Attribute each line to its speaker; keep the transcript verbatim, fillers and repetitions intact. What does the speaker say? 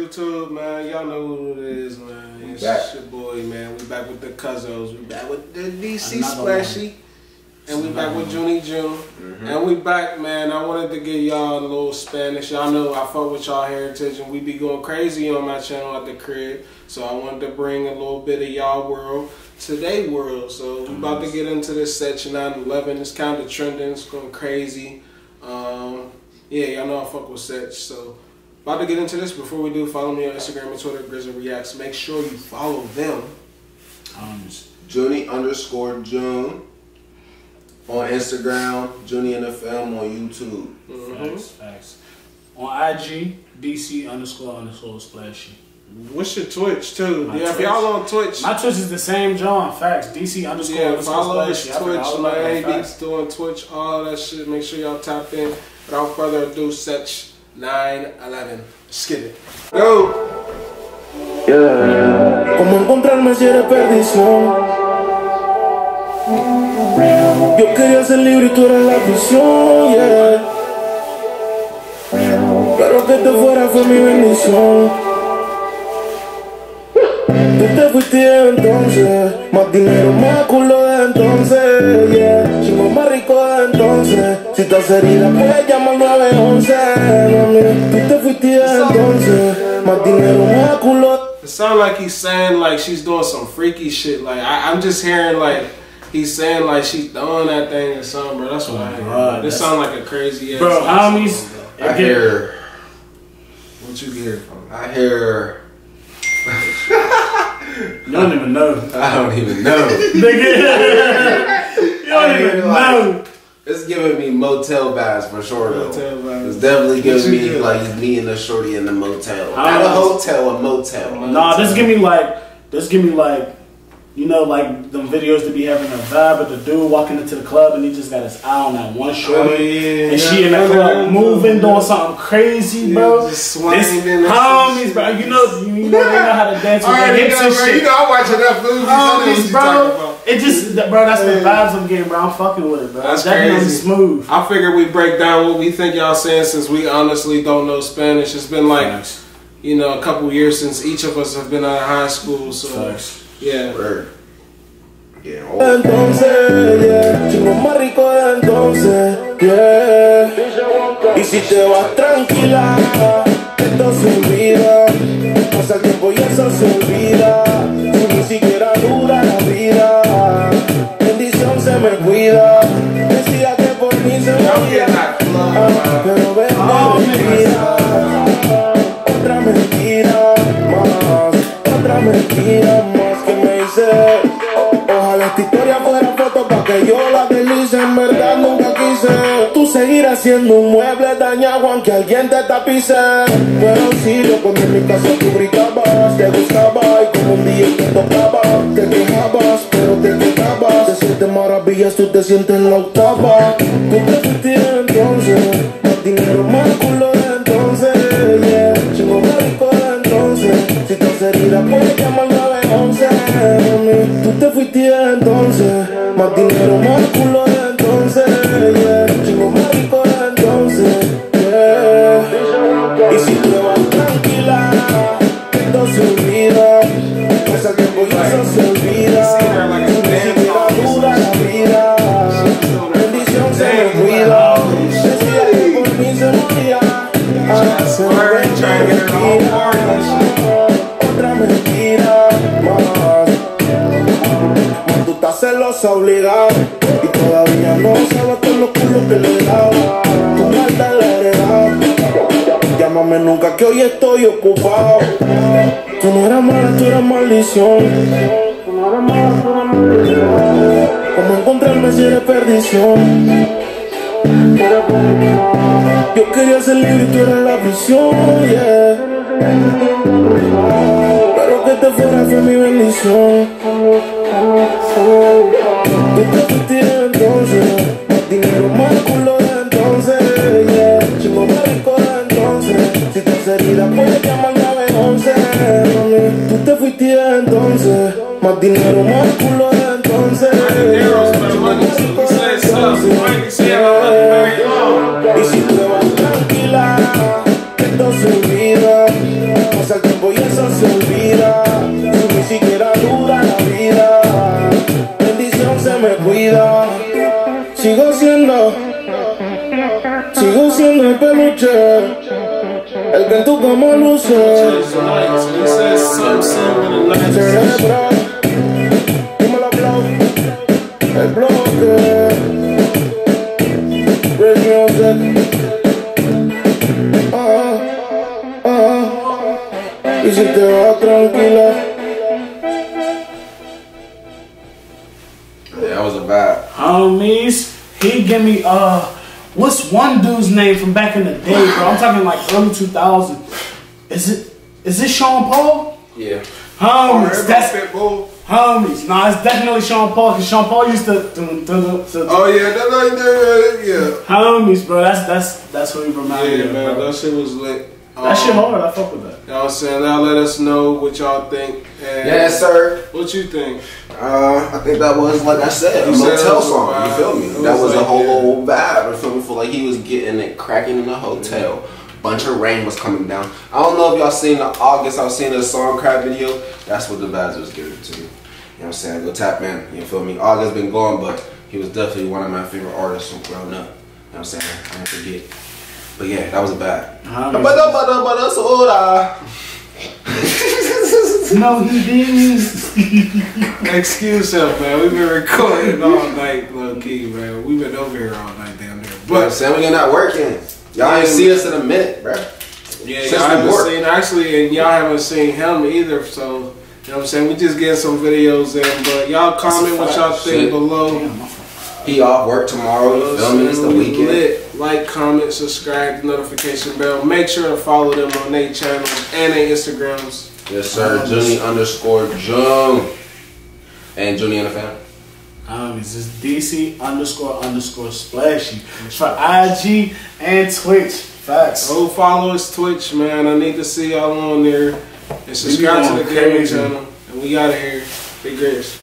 Speaker 1: YouTube, man. Y'all know who it is, man. It's back. Your boy, man. We back with the Cuzzos. We back with the D C Splashy. And we back with Junie June. Mm-hmm. And we back, man. I wanted to give y'all a little Spanish. Y'all know I fuck with y'all heritage and we be going crazy on my channel at the crib. So I wanted to bring a little bit of y'all world to their world. So we about to get into this section nine eleven. It's kind of trending. It's going crazy. Um, yeah, y'all know I fuck with Setch. So about to get into this. Before we do, follow me on Instagram and Twitter, Grizzly Reacts. Make sure you follow them.
Speaker 2: Um,
Speaker 3: Junie underscore June on Instagram, Junie in the Film on YouTube.
Speaker 2: Mm-hmm. Facts, facts. On I G, D C underscore underscore Splashy.
Speaker 1: What's your Twitch too?
Speaker 2: My
Speaker 1: yeah,
Speaker 2: Twitch.
Speaker 1: if y'all on Twitch,
Speaker 2: my Twitch is the same, John. Facts. D C underscore
Speaker 1: yeah,
Speaker 2: underscore
Speaker 1: follow his
Speaker 2: Splashy.
Speaker 1: Twitch, man. He be doing Twitch, all that shit. Make sure y'all tap in. Without further ado, Setch nine eleven. Let's get it. Go.
Speaker 4: Yeah. ¿Cómo encontrarme si eres perdición? Yo quería ser libre y tú eres la prisión, yeah. Pero que te fuera fue mi bendición. Tú te fuiste entonces, más dinero, más culo de entonces, yeah. Chingo más rico de entonces. Si estás herida puedes llamar nueve once, mami. Tú te fuiste entonces, más dinero, más culo.
Speaker 1: It sounds like he's saying like she's doing some freaky shit. Like I, I'm just hearing like he's saying like she's throwing that thing or something, bro. That's what oh I hear. God, this sounds like a crazy ass.
Speaker 2: Bro, homies.
Speaker 3: I hear.
Speaker 1: What you hear from?
Speaker 3: I hear.
Speaker 2: You don't even know.
Speaker 3: I don't even know.
Speaker 2: Nigga. You don't even know.
Speaker 3: Like, it's giving me motel vibes for sure though.
Speaker 1: Motel vibes.
Speaker 3: It's definitely giving me
Speaker 1: do?
Speaker 3: like me and the shorty in the motel.
Speaker 2: How
Speaker 3: Not a
Speaker 2: else?
Speaker 3: hotel, a motel.
Speaker 2: Nah, this give me like, this give me like, you know, like them videos to be having a vibe of the dude walking into the club and he just got his eye on that one shorty.
Speaker 1: Oh, yeah,
Speaker 2: and
Speaker 1: yeah,
Speaker 2: she in the
Speaker 1: yeah,
Speaker 2: club
Speaker 1: yeah,
Speaker 2: moving,
Speaker 1: yeah.
Speaker 2: doing something crazy, bro.
Speaker 1: Yeah, just swinging
Speaker 2: This
Speaker 1: and
Speaker 2: homies, bro. You know, you know they know how to dance with their
Speaker 1: Alright,
Speaker 2: hips
Speaker 1: you
Speaker 2: and
Speaker 1: know, bro,
Speaker 2: shit.
Speaker 1: you know I watch enough movies. I know what
Speaker 2: Homies,
Speaker 1: you talking
Speaker 2: bro.
Speaker 1: about.
Speaker 2: It just, bro, that's the vibes I'm getting, bro. I'm fucking with it, bro.
Speaker 1: That's
Speaker 2: Definitely
Speaker 1: crazy.
Speaker 2: smooth.
Speaker 1: I figured we break down what we think y'all saying since we honestly don't know Spanish. It's been like,
Speaker 2: Facts.
Speaker 1: you know, a couple years since each of us have been out of high school. So,
Speaker 2: Facts.
Speaker 1: yeah.
Speaker 3: Word. Yeah.
Speaker 4: Entonces, yeah, chingo más rico de entonces, yeah. Y si te vas tranquila, esto se olvida. Pasa el tiempo y eso se olvida. Si ni siquiera dura la vida, bendición se me cuida. Decía que por mí se moría, ah, pero ven mentira. Otra mentira más, otra mentira más que me hice. Ojalá esta historia fuera foto pa' que yo la deslice. En verdad nunca quise tú seguir haciendo un mueble dañado aunque alguien te tapice. Pero sí, yo cuando en mi casa tú gritabas, te gustaba y como un día te tocaba, te quejabas, pero te quedabas. Te sientes maravillas, tú te sientes en la octava. Tú te fuiste entonces, más dinero, más culo de entonces, yeah. Chingo más rico de entonces. Si estás herida puedes llamar nueve once, mami. Tú te fuiste entonces, más dinero, más culo de entonces, yeah. Chingo más rico de entonces, yeah. Y si te vas tranquila, esto se olvida. Pasa el tiempo y eso se olvida. Ni siquiera dura la vida. Bendición se me cuida. Decía que por mí se moría. Ah, se me mentira. Otra mentira más. Más tú estás celosa obligada y todavía no sabes con los culos que le daba. Tu maldad la heredad. Llámame nunca que hoy estoy ocupado. Tú no eras mala, tú eras maldición. Tú no eras mala, tú eras maldición. ¿Cómo encontrarme si eres perdición? Yo quería ser libre y tú eres la prisión, yeah. Pero que te fuera fue mi bendición. Tú te fuiste entonces, más dinero, más culo de entonces, yeah. Chingo más rico de entonces. Si estás herida puedes llamar nueve once, mami. Tú te fuiste entonces, más dinero, más culo de entonces, yeah. Chingo más rico de entonces, yeah. Y si te vas tranquila, esto se olvida. Pasa el tranquila. Sigo siendo, sigo siendo el peluche, el que en tu cama luce. Cerebral, dímelo blow, el bloque. Red music. Ah, ah, y si te vas tranquila.
Speaker 3: Yeah, that was a vibe.
Speaker 2: Homies, he give me, uh, what's one dude's name from back in the day, bro? I'm talking like early two thousand. Is it, is it Sean Paul?
Speaker 3: Yeah.
Speaker 2: Homies, that's,
Speaker 1: Pitbull.
Speaker 2: homies. Nah, it's definitely Sean Paul, because Sean Paul used to, to, to, to
Speaker 1: Oh yeah, that like that, yeah.
Speaker 2: homies, bro, that's, that's, that's what he reminded me
Speaker 1: Yeah,
Speaker 2: of,
Speaker 1: man,
Speaker 2: bro.
Speaker 1: that shit was lit.
Speaker 2: That shit
Speaker 1: Um,
Speaker 2: hard, I fuck with that.
Speaker 1: You know what I'm saying? Now let us know what y'all think. And
Speaker 3: Yes, sir.
Speaker 1: what you think?
Speaker 3: Uh, I think that was, like I said, a
Speaker 1: You said
Speaker 3: motel
Speaker 1: it was a
Speaker 3: song. You
Speaker 1: vibe.
Speaker 3: feel me?
Speaker 1: It
Speaker 3: That
Speaker 1: was
Speaker 3: was a
Speaker 1: like,
Speaker 3: whole
Speaker 1: yeah.
Speaker 3: little vibe. You feel me? Feel like he was getting it cracking in the hotel. Bunch of rain was coming down. I don't know if y'all seen the August. I was seeing the song crap video. That's what the vibes was giving to me. You know what I'm saying? Go tap in. You feel me? August been gone, but he was definitely one of my favorite artists from growing up. You know what I'm saying? I didn't forget. But yeah, that was a vibe.
Speaker 2: Homies.
Speaker 3: Bada, bada, bada, soda.
Speaker 2: No, he didn't.
Speaker 1: Excuse him, man. We've been recording all night, low key, man. We've been over here all night down there.
Speaker 3: But
Speaker 1: But
Speaker 3: Sam, we're not working. Y'all ain't
Speaker 1: Yeah,
Speaker 3: see us in a minute, bro.
Speaker 1: yeah,
Speaker 3: Since
Speaker 1: y'all
Speaker 3: we
Speaker 1: haven't
Speaker 3: work.
Speaker 1: seen actually, and y'all haven't seen him either. So you know what I'm saying? We just getting some videos in, but y'all comment what y'all think
Speaker 3: Shit.
Speaker 1: below.
Speaker 3: He off work tomorrow. You feel me? It's the
Speaker 1: We
Speaker 3: weekend.
Speaker 1: lit. Like, comment, subscribe, notification bell. Make sure to follow them on their channels and their Instagrams.
Speaker 3: Yes, sir. Junie underscore Jung. And Junie in the family.
Speaker 2: Homies, it's D C underscore underscore splashy for I G and Twitch. Facts.
Speaker 1: Go follow us Twitch, man. I need to see y'all on there. And subscribe to
Speaker 2: going
Speaker 1: the gaming
Speaker 2: crazy.
Speaker 1: channel. And we out of here. Big Grace.